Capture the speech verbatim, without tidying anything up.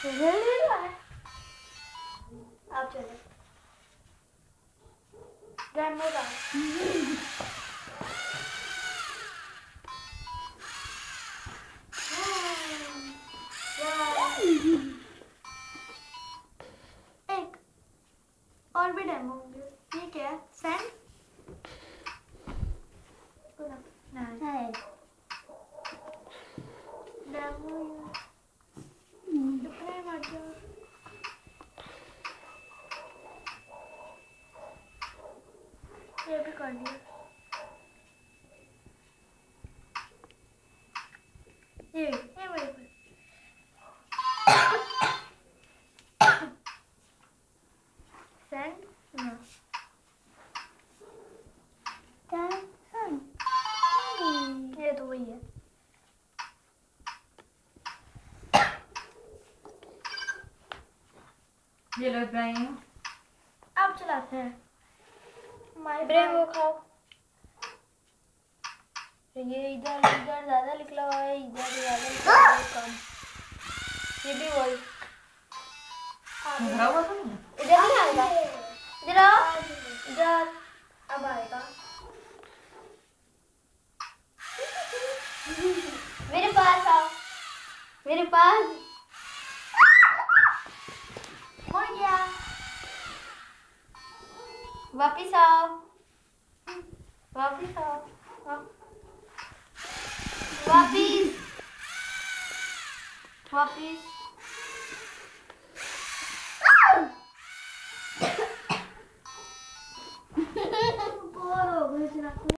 आप चलो डेमो का एक और भी डेमो होंगे। ये क्या है? सेंड नहीं डेमो कितने मत जाओ। ये भी कर दिया। ये ये वही पर सेंड ना ये तो वही है। ये लो इब्राहिम अब चलाते हैं। इब्राहिम वो खाओ। ये इधर इधर ज्यादा निकला हुआ है, इधर ज्यादा निकला हुआ है कम। ये भी वही भरा हुआ था ना। इधर नहीं आएगा। इधर आओ इधर अब आएगा। मेरे पास आओ मेरे पास हो गया। वापिस आओ वापिस आओ वापिस वापिस